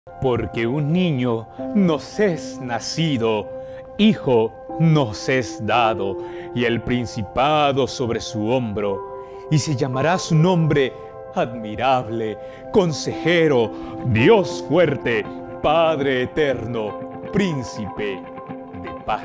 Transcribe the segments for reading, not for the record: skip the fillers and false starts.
Porque un niño nos es nacido, hijo nos es dado, y el principado sobre su hombro, y se llamará su nombre admirable, consejero, Dios fuerte, Padre eterno, príncipe de paz.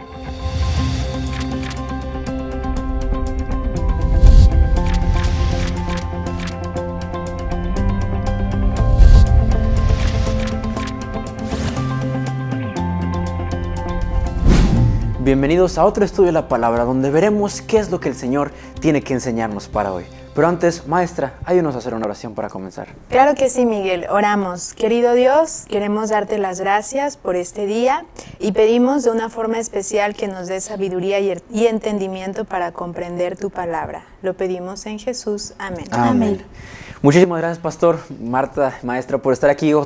Bienvenidos a otro estudio de la palabra, donde veremos qué es lo que el Señor tiene que enseñarnos para hoy. Pero antes, maestra, ayúdanos a hacer una oración para comenzar. Claro que sí, Miguel. Oramos. Querido Dios, queremos darte las gracias por este día y pedimos de una forma especial que nos dé sabiduría y entendimiento para comprender tu palabra. Lo pedimos en Jesús. Amén. Amén. Muchísimas gracias, pastor, Marta, maestra, por estar aquí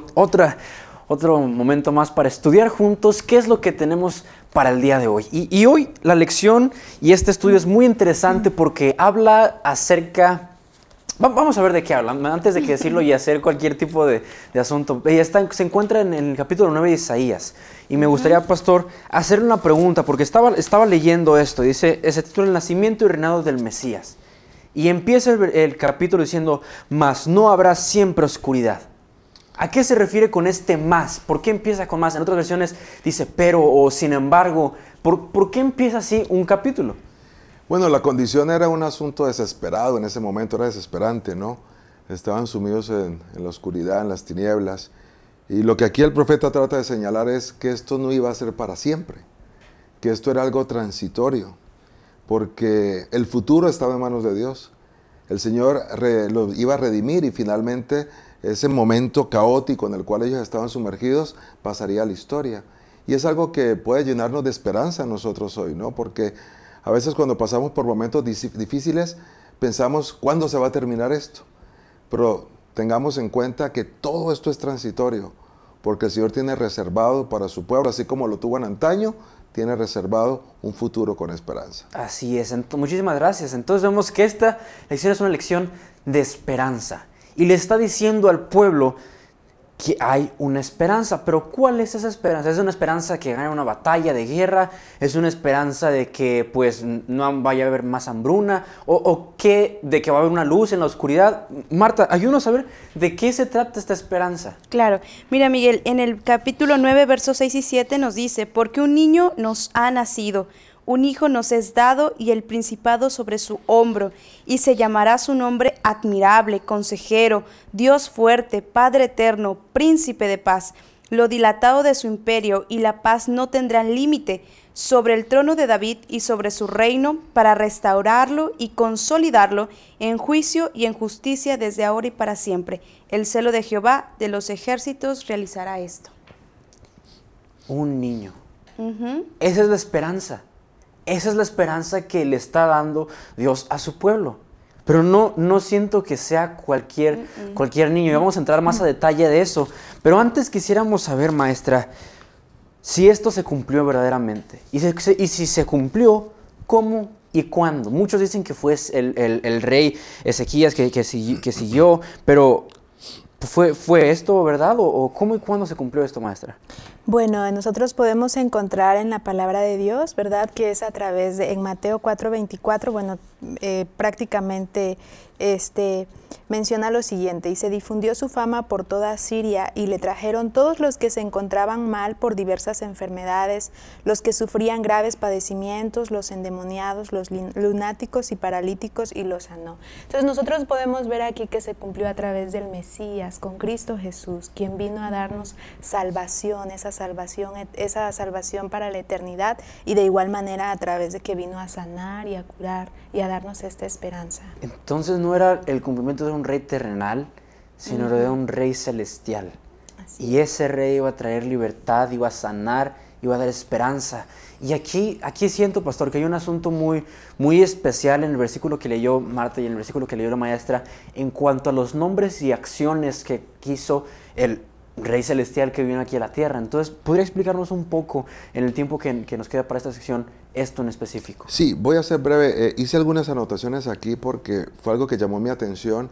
otro momento más para estudiar juntos qué es lo que tenemos para el día de hoy. Y hoy la lección y este estudio es muy interesante porque habla acerca... Vamos a ver de qué habla, antes de que decirlo y hacer cualquier tipo de asunto. Se encuentra en el capítulo 9 de Isaías. Y me gustaría, pastor, hacerle una pregunta, porque estaba leyendo esto. Dice, ese título, el nacimiento y reinado del Mesías. Y empieza el capítulo diciendo, mas no habrá siempre oscuridad. ¿A qué se refiere con este más? ¿Por qué empieza con más? En otras versiones dice pero o sin embargo. ¿Por qué empieza así un capítulo? Bueno, la condición era un asunto desesperado en ese momento, era desesperante, ¿no? Estaban sumidos en la oscuridad, en las tinieblas. Y lo que aquí el profeta trata de señalar es que esto no iba a ser para siempre, que esto era algo transitorio, porque el futuro estaba en manos de Dios. El Señor lo iba a redimir y finalmente ese momento caótico en el cual ellos estaban sumergidos pasaría a la historia. Y es algo que puede llenarnos de esperanza a nosotros hoy, ¿no? Porque a veces cuando pasamos por momentos difíciles pensamos, ¿cuándo se va a terminar esto? Pero tengamos en cuenta que todo esto es transitorio, porque el Señor tiene reservado para su pueblo, así como lo tuvo en antaño, tiene reservado un futuro con esperanza. Así es, muchísimas gracias. Entonces vemos que esta lección es una lección de esperanza. Y le está diciendo al pueblo que hay una esperanza. Pero ¿cuál es esa esperanza? ¿Es una esperanza que gane una batalla de guerra? ¿Es una esperanza de que pues no vaya a haber más hambruna? ¿De que va a haber una luz en la oscuridad? Marta, ayúdanos a ver de qué se trata esta esperanza. Claro. Mira, Miguel, en el capítulo 9, versos 6 y 7 nos dice, porque un niño nos ha nacido, un hijo nos es dado y el principado sobre su hombro, y se llamará su nombre admirable, consejero, Dios fuerte, Padre eterno, príncipe de paz. Lo dilatado de su imperio y la paz no tendrán límite sobre el trono de David y sobre su reino, para restaurarlo y consolidarlo en juicio y en justicia desde ahora y para siempre. El celo de Jehová de los ejércitos realizará esto. Un niño. Esa es la esperanza. Esa es la esperanza que le está dando Dios a su pueblo. Pero no siento que sea cualquier niño. Y vamos a entrar más a detalle de eso. Pero antes quisiéramos saber, maestra, si esto se cumplió verdaderamente. Y si se cumplió, ¿cómo y cuándo? Muchos dicen que fue el rey Ezequías que siguió. Pero ¿fue esto verdad? ¿O cómo y cuándo se cumplió esto, maestra? Bueno, nosotros podemos encontrar en la palabra de Dios, ¿verdad? Que es a través de, en Mateo 4:24, bueno, prácticamente menciona lo siguiente, y se difundió su fama por toda Siria, y le trajeron todos los que se encontraban mal por diversas enfermedades, los que sufrían graves padecimientos, los endemoniados, los lunáticos y paralíticos, y los sanó. Entonces nosotros podemos ver aquí que se cumplió a través del Mesías, con Cristo Jesús, quien vino a darnos salvación, esa salvación para la eternidad, y de igual manera a través de que vino a sanar y a curar y a darnos esta esperanza. Entonces no era el cumplimiento de un rey terrenal, sino de un rey celestial. Y ese rey iba a traer libertad, iba a sanar, iba a dar esperanza. Y aquí siento, pastor, que hay un asunto muy especial en el versículo que leyó Marta y en el versículo que leyó la maestra, en cuanto a los nombres y acciones que quiso el Rey Celestial que vino aquí a la tierra. Entonces, ¿podría explicarnos un poco, en el tiempo que nos queda para esta sección, esto en específico? Sí, voy a ser breve. Hice algunas anotaciones aquí porque fue algo que llamó mi atención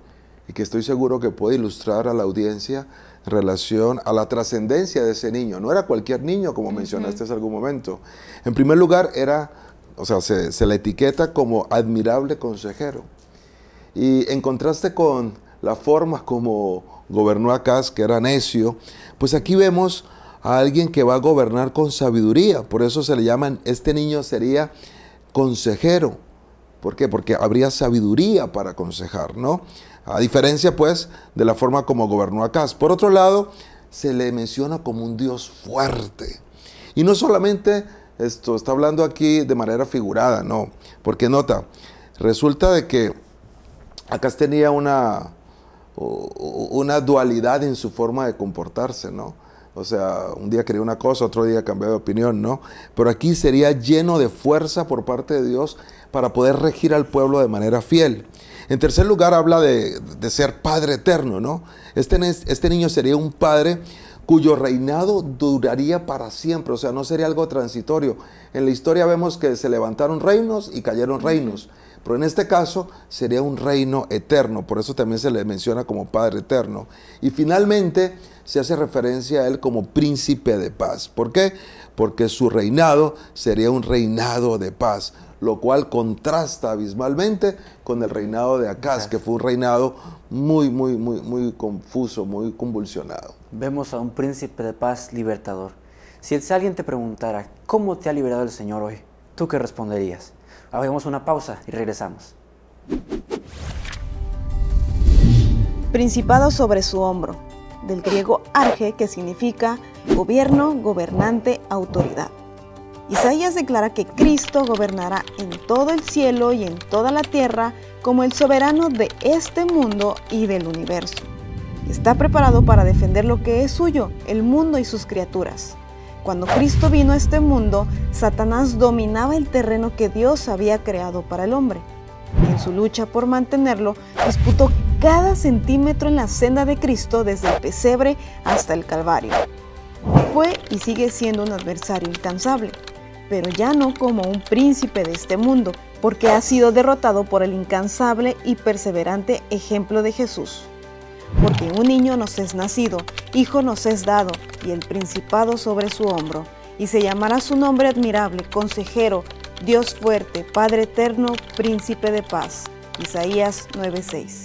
y que estoy seguro que puede ilustrar a la audiencia en relación a la trascendencia de ese niño. No era cualquier niño, como mencionaste hace algún momento. En primer lugar, se le etiqueta como admirable consejero. Y en contraste con la forma como gobernó Acaz, que era necio, pues aquí vemos a alguien que va a gobernar con sabiduría. Por eso se le llaman, este niño sería consejero. ¿Por qué? Porque habría sabiduría para aconsejar, ¿no? A diferencia, pues, de la forma como gobernó Acaz. Por otro lado, se le menciona como un Dios fuerte. Y no solamente esto está hablando aquí de manera figurada, no. Porque nota, resulta de que Acaz tenía una dualidad en su forma de comportarse, ¿no? O sea, un día quería una cosa, otro día cambiaba de opinión, ¿no? Pero aquí sería lleno de fuerza por parte de Dios para poder regir al pueblo de manera fiel. En tercer lugar, habla de ser Padre eterno, ¿no? Este niño sería un padre cuyo reinado duraría para siempre, o sea, no sería algo transitorio. En la historia vemos que se levantaron reinos y cayeron reinos, pero en este caso sería un reino eterno, por eso también se le menciona como Padre eterno. Y finalmente se hace referencia a él como príncipe de paz. ¿Por qué? Porque su reinado sería un reinado de paz, lo cual contrasta abismalmente con el reinado de Acaz, que fue un reinado muy confuso, muy convulsionado. Vemos a un príncipe de paz libertador. Si alguien te preguntara, ¿cómo te ha liberado el Señor hoy? ¿Tú qué responderías? Hagamos una pausa y regresamos. Principado sobre su hombro, del griego arge, que significa gobierno, gobernante, autoridad. Isaías declara que Cristo gobernará en todo el cielo y en toda la tierra como el soberano de este mundo y del universo. Está preparado para defender lo que es suyo, el mundo y sus criaturas. Cuando Cristo vino a este mundo, Satanás dominaba el terreno que Dios había creado para el hombre. En su lucha por mantenerlo, disputó cada centímetro en la senda de Cristo desde el pesebre hasta el Calvario. Fue y sigue siendo un adversario incansable, pero ya no como un príncipe de este mundo, porque ha sido derrotado por el incansable y perseverante ejemplo de Jesús. Porque un niño nos es nacido, hijo nos es dado, y el principado sobre su hombro, y se llamará su nombre admirable, consejero, Dios fuerte, Padre eterno, príncipe de paz. Isaías 9:6.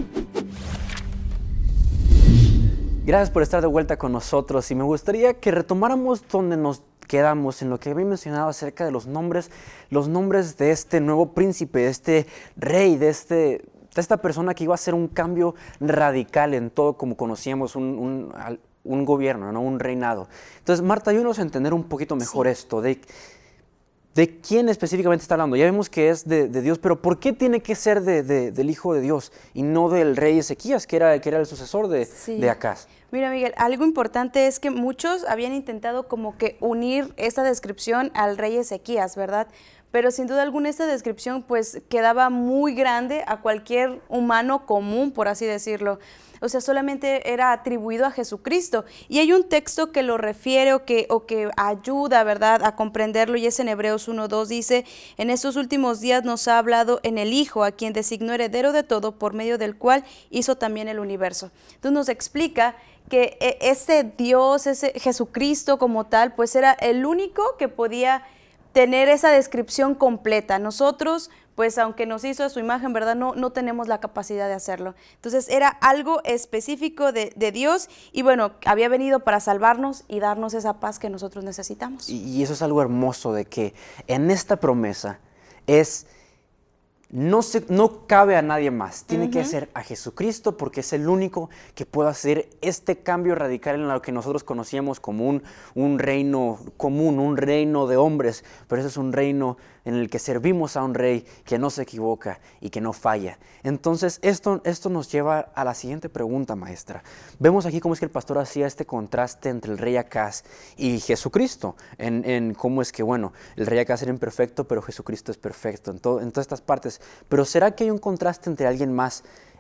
Gracias por estar de vuelta con nosotros y me gustaría que retomáramos donde nos quedamos en lo que había mencionado acerca de los nombres de este nuevo príncipe, de este rey, de esta persona que iba a hacer un cambio radical en todo como conocíamos un gobierno, ¿no? Un reinado. Entonces, Marta, ayúdanos a entender un poquito mejor esto, de quién específicamente está hablando. Ya vemos que es de Dios, pero ¿por qué tiene que ser del Hijo de Dios y no del rey Ezequías, que era el sucesor de Acaz? Mira, Miguel, algo importante es que muchos habían intentado como que unir esta descripción al rey Ezequías, ¿verdad? Pero sin duda alguna esta descripción pues quedaba muy grande a cualquier humano común, por así decirlo. O sea, solamente era atribuido a Jesucristo. Y hay un texto que lo refiere o que ayuda, ¿verdad?, a comprenderlo, y es en Hebreos 1:2, dice: en estos últimos días nos ha hablado en el Hijo, a quien designó heredero de todo, por medio del cual hizo también el universo. Entonces nos explica que ese Dios, ese Jesucristo como tal, pues era el único que podía tener esa descripción completa. Nosotros, pues aunque nos hizo a su imagen, ¿verdad?, no tenemos la capacidad de hacerlo. Entonces era algo específico de Dios, y bueno, había venido para salvarnos y darnos esa paz que nosotros necesitamos. Y eso es algo hermoso, de que en esta promesa no cabe a nadie más, tiene que ser a Jesucristo, porque es el único que puede hacer este cambio radical en lo que nosotros conocíamos como un reino común, un reino de hombres, pero ese es un reino en el que servimos a un rey que no se equivoca y que no falla. Entonces esto nos lleva a la siguiente pregunta, maestra. Vemos aquí cómo es que el pastor hacía este contraste entre el rey Acaz y Jesucristo, en cómo es que, bueno, el rey Acaz era imperfecto, pero Jesucristo es perfecto en todas estas partes. Pero ¿será que hay un contraste entre alguien más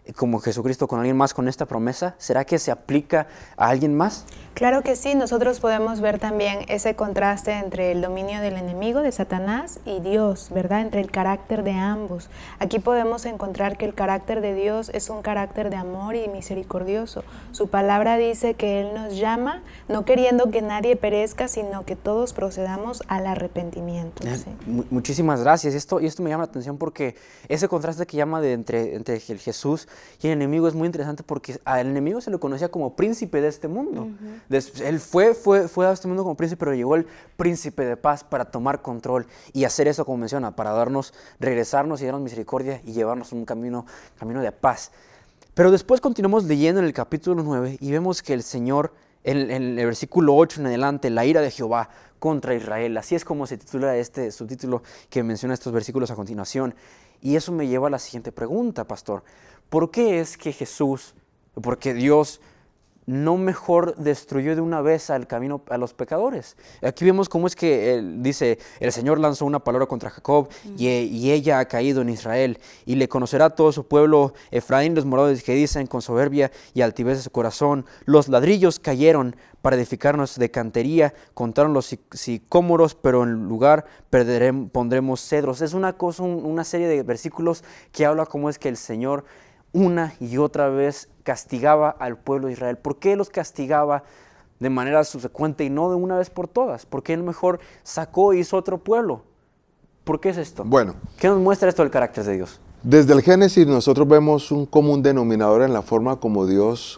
como Jesucristo con alguien más con esta promesa? ¿Será que se aplica a alguien más? Claro que sí, nosotros podemos ver también ese contraste entre el dominio del enemigo, de Satanás, y Dios, ¿verdad? Entre el carácter de ambos. Aquí podemos encontrar que el carácter de Dios es un carácter de amor y misericordioso. Su palabra dice que Él nos llama, no queriendo que nadie perezca, sino que todos procedamos al arrepentimiento. ¿Sí? Muchísimas gracias. Esto me llama la atención porque ese contraste que llama entre el Jesús y el enemigo es muy interesante, porque al enemigo se le conocía como príncipe de este mundo. Él fue a este mundo como príncipe, pero llegó el príncipe de paz para tomar control y hacer eso, como menciona, para regresarnos y darnos misericordia y llevarnos un camino de paz. Pero después continuamos leyendo en el capítulo 9 y vemos que el Señor, en el versículo 8 en adelante, la ira de Jehová contra Israel. Así es como se titula este subtítulo que menciona estos versículos a continuación. Y eso me lleva a la siguiente pregunta, pastor. ¿Por qué es que porque Dios no mejor destruyó de una vez al camino a los pecadores? Aquí vemos cómo es que él dice, el Señor lanzó una palabra contra Jacob y ella ha caído en Israel, y le conocerá todo su pueblo Efraín, los moradores que dicen con soberbia y altivez de su corazón, los ladrillos cayeron para edificarnos de cantería, contaron los sicómoros, pero en lugar pondremos cedros. Es una serie de versículos que habla cómo es que el Señor una y otra vez castigaba al pueblo de Israel. ¿Por qué los castigaba de manera subsecuente y no de una vez por todas? ¿Por qué él mejor sacó y hizo otro pueblo? ¿Por qué es esto? Bueno, ¿qué nos muestra esto del carácter de Dios? Desde el Génesis nosotros vemos un común denominador en la forma como Dios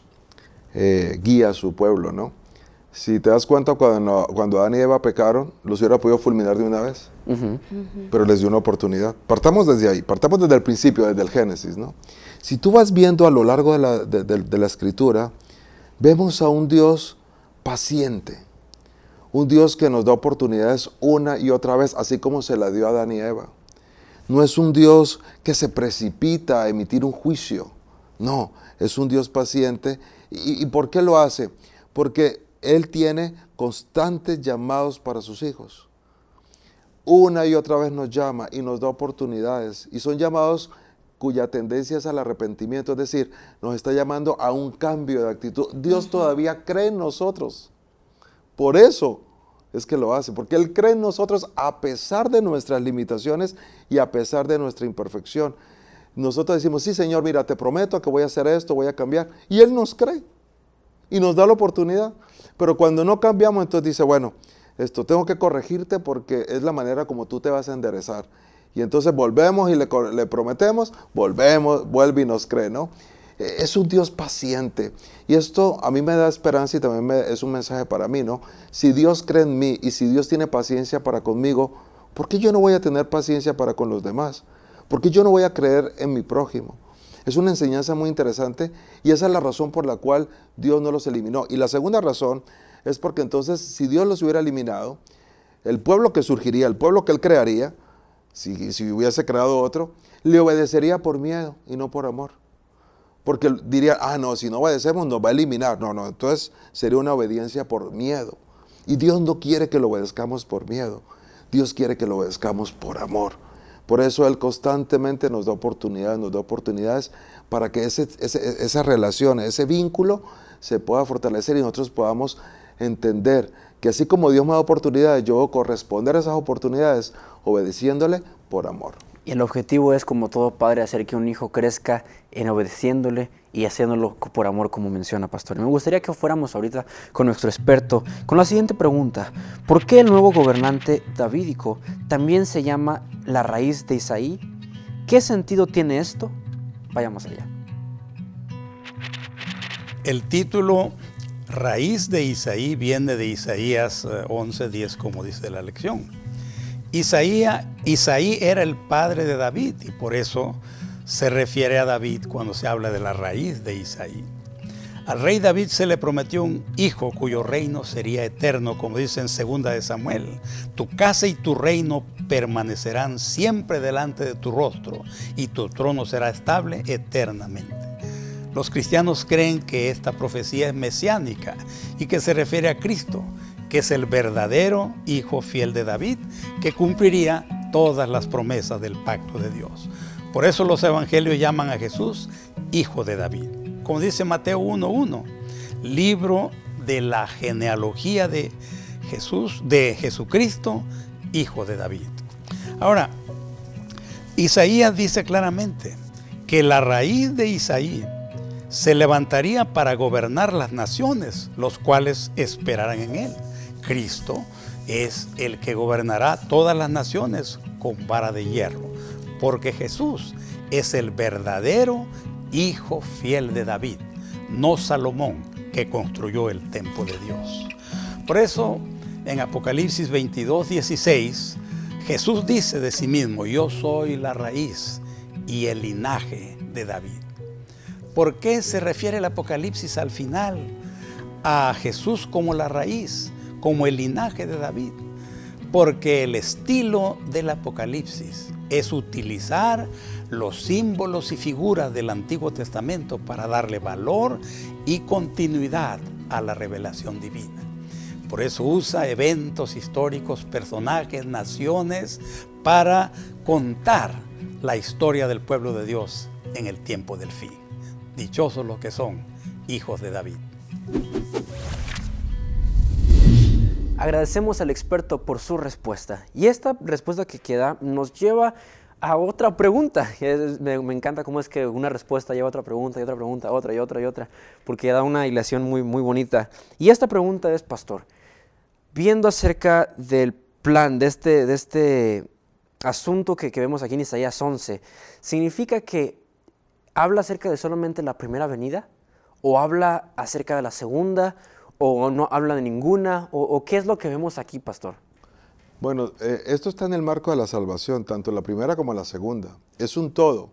guía a su pueblo, ¿no? Si te das cuenta, cuando Adán y Eva pecaron, los hubiera podido fulminar de una vez, pero les dio una oportunidad. Partamos desde ahí, partamos desde el principio, desde el Génesis, ¿no? Si tú vas viendo a lo largo de la Escritura, vemos a un Dios paciente, un Dios que nos da oportunidades una y otra vez, así como se la dio a Adán y Eva. No es un Dios que se precipita a emitir un juicio, no, es un Dios paciente. ¿Y por qué lo hace? Porque Él tiene constantes llamados para sus hijos. Una y otra vez nos llama y nos da oportunidades, y son llamados cuya tendencia es al arrepentimiento, es decir, nos está llamando a un cambio de actitud. Dios todavía cree en nosotros, por eso es que lo hace, porque Él cree en nosotros a pesar de nuestras limitaciones y a pesar de nuestra imperfección. Nosotros decimos, sí Señor, mira, te prometo que voy a hacer esto, voy a cambiar, y Él nos cree y nos da la oportunidad. Pero cuando no cambiamos, entonces dice, bueno, tengo que corregirte porque es la manera como tú te vas a enderezar. Y entonces volvemos y le prometemos, vuelve y nos cree, ¿no? Es un Dios paciente. Y esto a mí me da esperanza y también es un mensaje para mí, ¿no? Si Dios cree en mí y si Dios tiene paciencia para conmigo, ¿por qué yo no voy a tener paciencia para con los demás? ¿Por qué yo no voy a creer en mi prójimo? Es una enseñanza muy interesante y esa es la razón por la cual Dios no los eliminó. Y la segunda razón es porque entonces si Dios los hubiera eliminado, el pueblo que surgiría, el pueblo que Él crearía, si hubiese creado otro, le obedecería por miedo y no por amor. Porque diría, no, si no obedecemos nos va a eliminar. No, entonces sería una obediencia por miedo. Y Dios no quiere que lo obedezcamos por miedo. Dios quiere que lo obedezcamos por amor. Por eso Él constantemente nos da oportunidades para que esa relación, ese vínculo se pueda fortalecer y nosotros podamos entender que así como Dios me da oportunidades, yo debo corresponder a esas oportunidades obedeciéndole por amor. Y el objetivo es, como todo padre, hacer que un hijo crezca en obedeciéndole y haciéndolo por amor, como menciona Pastor. Y me gustaría que fuéramos ahorita con nuestro experto con la siguiente pregunta. ¿Por qué el nuevo gobernante davídico también se llama la raíz de Isaí? ¿Qué sentido tiene esto? Vayamos allá. El título raíz de Isaí viene de Isaías 11:10, como dice la lección. Isaí era el padre de David y por eso se refiere a David cuando se habla de la raíz de Isaí. Al rey David se le prometió un hijo cuyo reino sería eterno, como dice en 2 de Samuel. Tu casa y tu reino permanecerán siempre delante de tu rostro y tu trono será estable eternamente. Los cristianos creen que esta profecía es mesiánica y que se refiere a Cristo, que es el verdadero hijo fiel de David, que cumpliría todas las promesas del pacto de Dios. Por eso los evangelios llaman a Jesús hijo de David. Como dice Mateo 1:1, libro de la genealogía de Jesucristo, hijo de David. Ahora, Isaías dice claramente que la raíz de Isaí se levantaría para gobernar las naciones, los cuales esperarán en él. Cristo es el que gobernará todas las naciones con vara de hierro, porque Jesús es el verdadero hijo fiel de David, no Salomón, que construyó el templo de Dios. Por eso, en Apocalipsis 22:16, Jesús dice de sí mismo: yo soy la raíz y el linaje de David. ¿Por qué se refiere el Apocalipsis al final a Jesús como la raíz, como el linaje de David? Porque el estilo del Apocalipsis es utilizar los símbolos y figuras del Antiguo Testamento para darle valor y continuidad a la revelación divina. Por eso usa eventos históricos, personajes, naciones, para contar la historia del pueblo de Dios en el tiempo del fin. Dichosos los que son hijos de David. Agradecemos al experto por su respuesta. Y esta respuesta que queda nos lleva a otra pregunta. Me encanta cómo es que una respuesta lleva a otra pregunta y otra pregunta, otra y otra y otra, porque da una hilación muy, muy bonita. Y esta pregunta es, pastor, viendo acerca del plan de este asunto que vemos aquí en Isaías 11, ¿significa que habla acerca de solamente la primera venida? ¿O habla acerca de la segunda? ¿O no habla de ninguna? ¿O qué es lo que vemos aquí, pastor? Bueno, esto está en el marco de la salvación, tanto la primera como la segunda. Es un todo.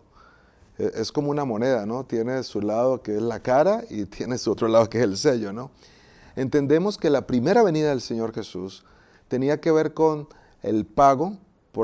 Es como una moneda, ¿no? Tiene su lado que es la cara y tiene su otro lado que es el sello, ¿no? Entendemos que la primera venida del Señor Jesús tenía que ver con el pago por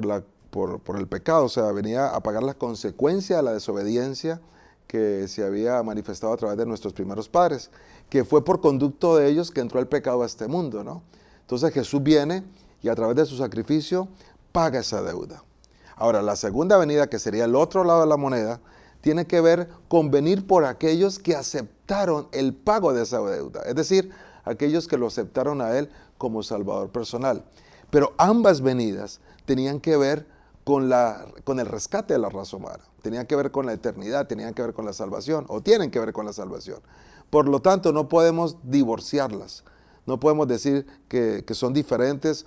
el pecado, o sea, venía a pagar la consecuencia de la desobediencia que se había manifestado a través de nuestros primeros padres, que fue por conducto de ellos que entró el pecado a este mundo, ¿no? Entonces Jesús viene y a través de su sacrificio paga esa deuda. Ahora, la segunda venida, que sería el otro lado de la moneda, tiene que ver con venir por aquellos que aceptaron el pago de esa deuda, es decir, aquellos que lo aceptaron a Él como Salvador personal. Pero ambas venidas tenían que ver con el rescate de la raza humana, tenían que ver con la eternidad, tenían que ver con la salvación, o tienen que ver con la salvación. Por lo tanto, no podemos divorciarlas, no podemos decir que son diferentes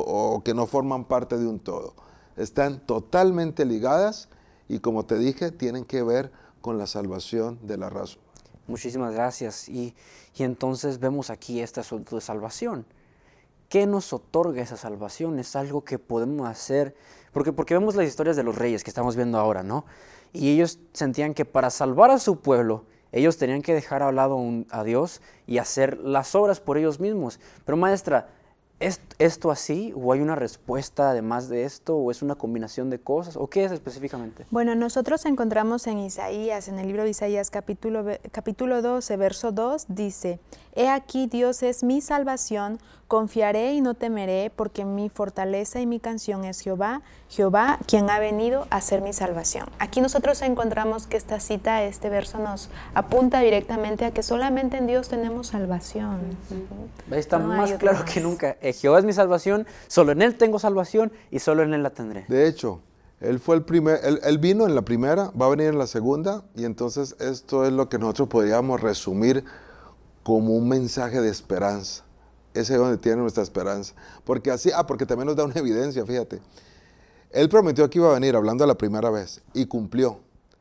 o que no forman parte de un todo. Están totalmente ligadas y, como te dije, tienen que ver con la salvación de la raza humana. Muchísimas gracias. Y entonces vemos aquí este asunto de salvación. ¿Qué nos otorga esa salvación? Es algo que podemos hacer, porque vemos las historias de los reyes que estamos viendo ahora, ¿no? Y ellos sentían que para salvar a su pueblo, ellos tenían que dejar a lado a Dios y hacer las obras por ellos mismos. Pero maestra, ¿es esto así? ¿O hay una respuesta además de esto? ¿O es una combinación de cosas? ¿O qué es específicamente? Bueno, nosotros encontramos en Isaías, en el libro de Isaías capítulo 12, verso 2, dice: He aquí Dios es mi salvación, confiaré y no temeré, porque mi fortaleza y mi canción es Jehová, Jehová quien ha venido a ser mi salvación. Aquí nosotros encontramos que esta cita, este verso nos apunta directamente a que solamente en Dios tenemos salvación. Está más claro que nunca. Jehová es mi salvación, solo en Él tengo salvación y solo en Él la tendré. De hecho, Él fue él vino en la primera, va a venir en la segunda, y entonces esto es lo que nosotros podríamos resumir como un mensaje de esperanza. Ese es donde tiene nuestra esperanza. Porque porque también nos da una evidencia, fíjate. Él prometió que iba a venir hablando la primera vez y cumplió.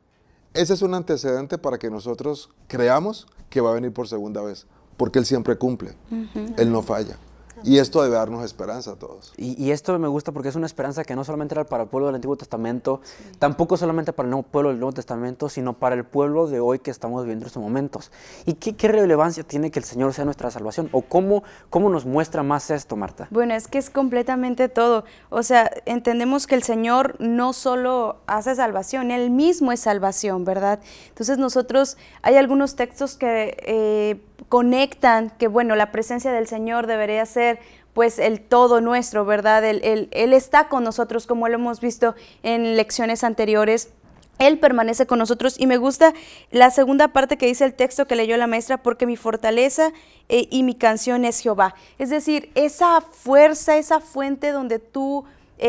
Ese es un antecedente para que nosotros creamos que va a venir por segunda vez, porque Él siempre cumple. Él no falla. Y esto debe darnos esperanza a todos. Y esto me gusta porque es una esperanza que no solamente era para el pueblo del Antiguo Testamento, tampoco solamente para el pueblo del Nuevo Testamento, sino para el pueblo de hoy que estamos viviendo en estos momentos. ¿Y qué relevancia tiene que el Señor sea nuestra salvación? ¿O cómo nos muestra más esto, Marta? Bueno, es que es completamente todo. O sea, entendemos que el Señor no solo hace salvación, Él mismo es salvación, ¿verdad? Entonces nosotros, hay algunos textos que conectan que, bueno, la presencia del Señor debería ser pues el todo nuestro, ¿verdad? Él está con nosotros, como lo hemos visto en lecciones anteriores. Él permanece con nosotros. Y me gusta la segunda parte que dice el texto que leyó la maestra, porque mi fortaleza y mi canción es Jehová. Es decir, esa fuerza, esa fuente donde tú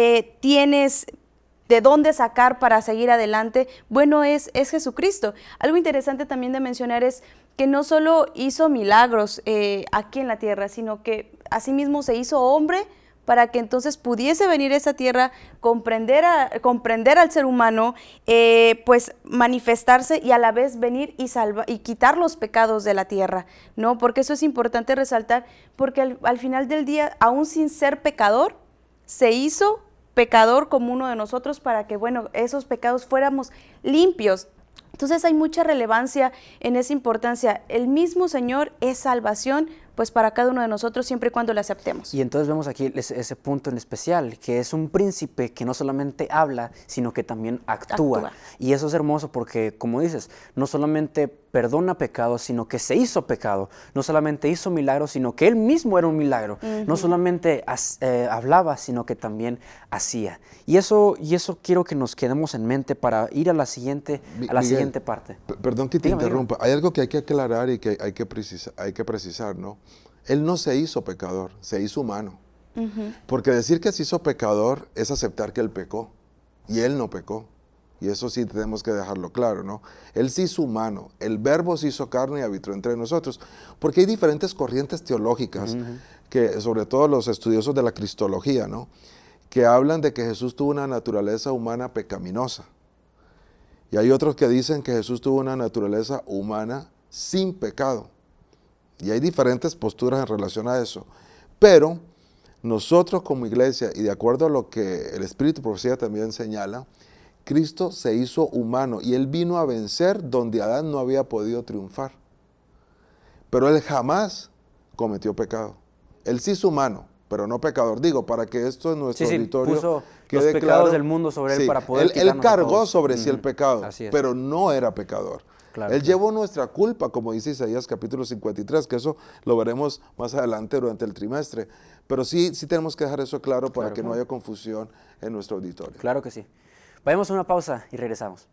tienes de dónde sacar para seguir adelante, bueno, es Jesucristo. Algo interesante también de mencionar es que no solo hizo milagros aquí en la tierra, sino que asimismo se hizo hombre para que entonces pudiese venir a esa tierra, comprender al ser humano, pues manifestarse y a la vez venir y quitar los pecados de la tierra, ¿no? Porque eso es importante resaltar, porque al final del día, aún sin ser pecador, se hizo pecador como uno de nosotros para que, bueno, esos pecados fuéramos limpios. Entonces hay mucha relevancia en esa importancia. El mismo Señor es salvación, pues para cada uno de nosotros, siempre y cuando le aceptemos. Y entonces vemos aquí ese punto en especial, que es un príncipe que no solamente habla, sino que también actúa. Y eso es hermoso porque, como dices, no solamente perdona pecados, sino que se hizo pecado. No solamente hizo milagros, sino que él mismo era un milagro. No solamente hablaba, sino que también hacía. Y eso quiero que nos quedemos en mente para ir a la siguiente parte. Perdón que te interrumpa. Hay algo que hay que aclarar y que hay que precisar, ¿no? Él no se hizo pecador, se hizo humano. Porque decir que se hizo pecador es aceptar que él pecó. Y él no pecó. Y eso sí tenemos que dejarlo claro, ¿no? Él se hizo humano. El verbo se hizo carne y habitó entre nosotros. Porque hay diferentes corrientes teológicas, que sobre todo los estudiosos de la cristología, ¿no? Que hablan de que Jesús tuvo una naturaleza humana pecaminosa. Y hay otros que dicen que Jesús tuvo una naturaleza humana sin pecado. Y hay diferentes posturas en relación a eso. Pero nosotros como iglesia, y de acuerdo a lo que el Espíritu de Profecía también señala, Cristo se hizo humano y Él vino a vencer donde Adán no había podido triunfar. Pero Él jamás cometió pecado. Él sí es humano, pero no pecador. Digo, para que esto en nuestro auditorio puso quede los pecados claro, del mundo sobre Él para poder Él cargó sobre sí el pecado, Así es. pero no era pecador. Claro, Él llevó nuestra culpa, como dice Isaías capítulo 53, que eso lo veremos más adelante durante el trimestre. Pero sí tenemos que dejar eso claro para que no haya confusión en nuestro auditorio. Claro que sí. Vayamos a una pausa y regresamos.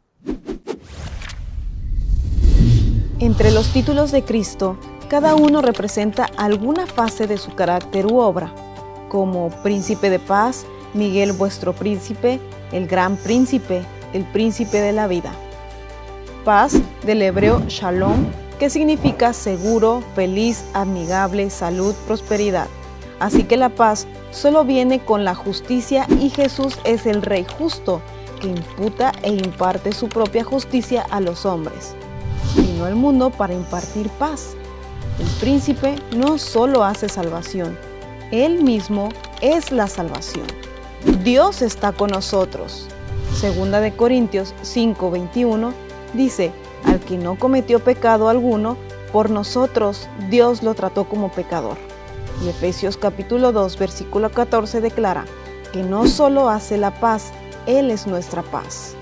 Entre los títulos de Cristo, cada uno representa alguna fase de su carácter u obra, como Príncipe de Paz, Miguel vuestro Príncipe, el Gran Príncipe, el Príncipe de la Vida. Paz, del hebreo Shalom, que significa seguro, feliz, amigable, salud, prosperidad. Así que la paz solo viene con la justicia y Jesús es el Rey justo, que imputa e imparte su propia justicia a los hombres. Vino al mundo para impartir paz. El príncipe no solo hace salvación, él mismo es la salvación. Dios está con nosotros. Segunda de Corintios 5:21 dice, al que no cometió pecado alguno, por nosotros Dios lo trató como pecador. Y Efesios capítulo 2, versículo 14 declara que no solo hace la paz, Él es nuestra paz.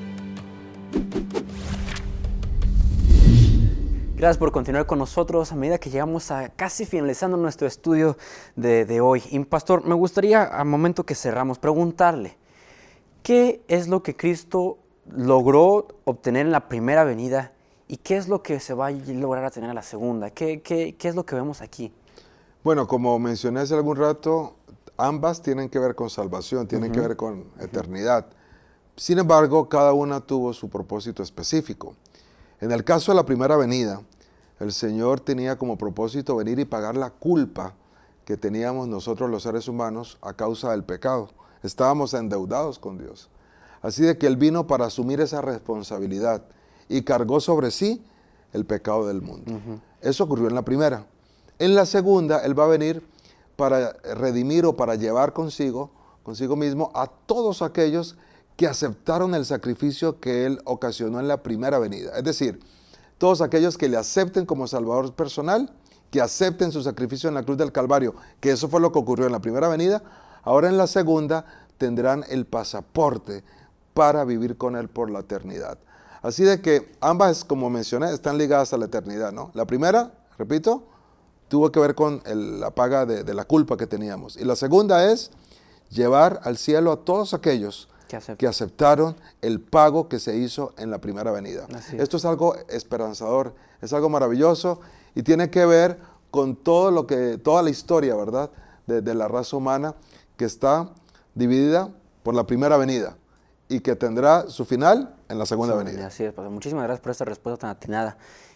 Gracias por continuar con nosotros a medida que llegamos a casi finalizando nuestro estudio de hoy. Y pastor, me gustaría, al momento que cerramos, preguntarle, ¿qué es lo que Cristo logró obtener en la primera venida y qué es lo que se va a lograr a tener en la segunda? ¿Qué es lo que vemos aquí? Bueno, como mencioné hace algún rato, ambas tienen que ver con salvación, tienen que ver con eternidad. Sin embargo, cada una tuvo su propósito específico. En el caso de la primera venida, el Señor tenía como propósito venir y pagar la culpa que teníamos nosotros los seres humanos a causa del pecado. Estábamos endeudados con Dios. Así de que Él vino para asumir esa responsabilidad y cargó sobre sí el pecado del mundo. Eso ocurrió en la primera. En la segunda, Él va a venir para redimir o para llevar consigo mismo a todos aquellos que aceptaron el sacrificio que Él ocasionó en la primera venida. Es decir, todos aquellos que le acepten como Salvador personal, que acepten su sacrificio en la cruz del Calvario, que eso fue lo que ocurrió en la primera venida, ahora en la segunda tendrán el pasaporte para vivir con Él por la eternidad. Así de que ambas, como mencioné, están ligadas a la eternidad, ¿no? La primera, repito, tuvo que ver con la paga de la culpa que teníamos. Y la segunda es llevar al cielo a todos aquellos que aceptaron el pago que se hizo en la primera venida. Esto es algo esperanzador, es algo maravilloso y tiene que ver con todo toda la historia, ¿verdad?, de la raza humana, que está dividida por la primera venida y que tendrá su final en la segunda venida. Así es, Pastor. Muchísimas gracias por esta respuesta tan atinada.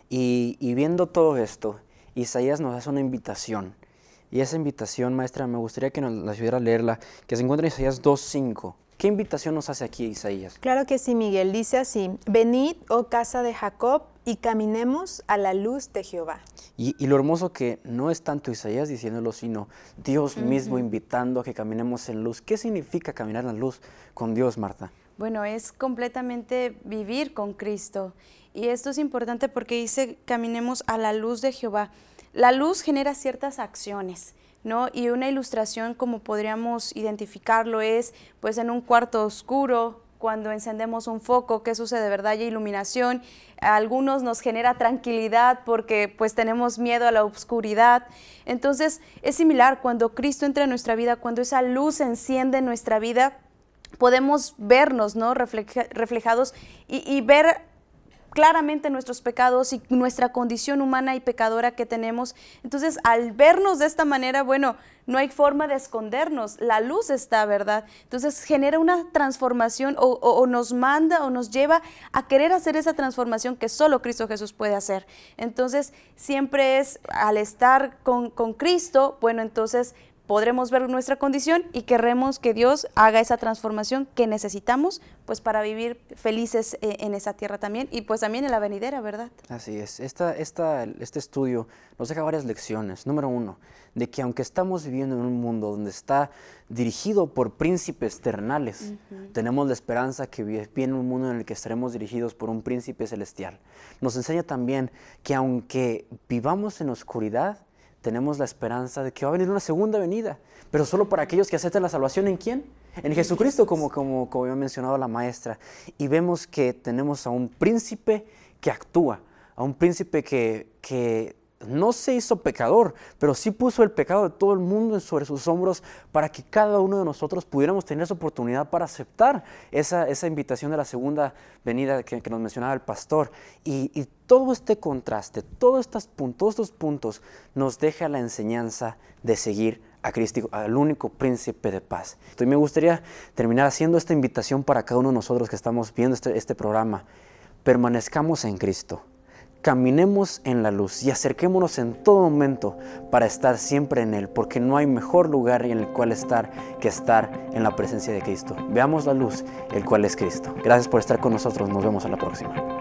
Y viendo todo esto, Isaías nos hace una invitación. Y esa invitación, maestra, me gustaría que nos ayudara a leerla, que se encuentra en Isaías 2:5. ¿Qué invitación nos hace aquí Isaías? Claro que sí, Miguel. Dice así: venid, oh casa de Jacob, y caminemos a la luz de Jehová. Y lo hermoso que no es tanto Isaías diciéndolo, sino Dios mismo invitando a que caminemos en luz. ¿Qué significa caminar en luz con Dios, Marta? Bueno, es completamente vivir con Cristo. Y esto es importante porque dice, caminemos a la luz de Jehová. La luz genera ciertas acciones, ¿no? Y una ilustración, como podríamos identificarlo, es pues en un cuarto oscuro, cuando encendemos un foco, ¿qué sucede? ¿Verdad? Hay iluminación. A algunos nos genera tranquilidad porque pues tenemos miedo a la oscuridad. Entonces es similar cuando Cristo entra en nuestra vida, cuando esa luz se enciende en nuestra vida, podemos vernos, ¿no?, reflejados y ver claramente nuestros pecados y nuestra condición humana y pecadora que tenemos. Entonces, al vernos de esta manera, bueno, no hay forma de escondernos, la luz está, ¿verdad? Entonces, genera una transformación o nos manda o nos lleva a querer hacer esa transformación que solo Cristo Jesús puede hacer. Entonces, siempre es, al estar con Cristo, bueno, entonces podremos ver nuestra condición y querremos que Dios haga esa transformación que necesitamos pues para vivir felices en esa tierra también y pues también en la venidera, ¿verdad? Así es. Este estudio nos deja varias lecciones. Número 1, de que aunque estamos viviendo en un mundo donde está dirigido por príncipes terrenales, tenemos la esperanza que viene un mundo en el que estaremos dirigidos por un príncipe celestial. Nos enseña también que aunque vivamos en oscuridad, tenemos la esperanza de que va a venir una segunda venida, pero solo para aquellos que aceptan la salvación. ¿En quién? En Jesucristo, como había mencionado la maestra. Y vemos que tenemos a un príncipe que actúa, a un príncipe que no se hizo pecador, pero sí puso el pecado de todo el mundo sobre sus hombros para que cada uno de nosotros pudiéramos tener esa oportunidad para aceptar esa invitación de la segunda venida que nos mencionaba el pastor. Y todo este contraste, todos estos puntos nos deja la enseñanza de seguir a Cristo, al único príncipe de paz. Y me gustaría terminar haciendo esta invitación para cada uno de nosotros que estamos viendo este programa. Permanezcamos en Cristo. Caminemos en la luz y acerquémonos en todo momento para estar siempre en Él, porque no hay mejor lugar en el cual estar que estar en la presencia de Cristo. Veamos la luz, el cual es Cristo. Gracias por estar con nosotros. Nos vemos a la próxima.